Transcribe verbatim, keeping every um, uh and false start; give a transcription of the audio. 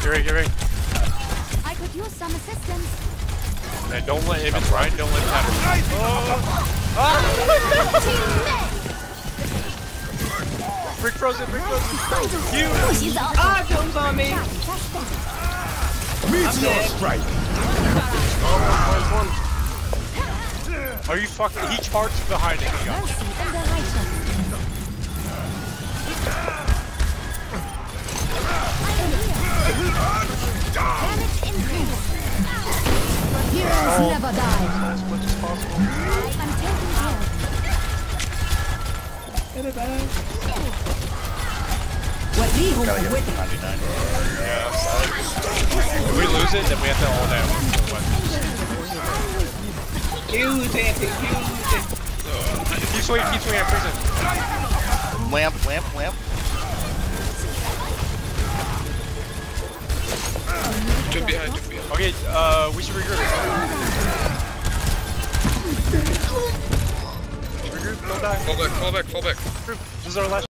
Get ready, get ready. I could use some assistance. Hey, don't let, if it's Ryan, don't let him have it. Oh. Ah. Brick frozen, brick frozen. You. Ah, Jones on me. Meteor strike. Are you fucking? He charged behind it. He got you. Damage increase. Heroes Oh. never die. As much as possible. I'm taking care. What we hope Gotta get with it. ninety-nine. Yeah, solid. If we lose it, then we have to all down. Use it, use it. Keep swinging, keep swinging, prison. Lamp, lamp, lamp. Jump behind, jump behind. Okay, uh, we should regroup. Regroup, don't die. Fall back, fall back, fall back. Regroup. This is our last.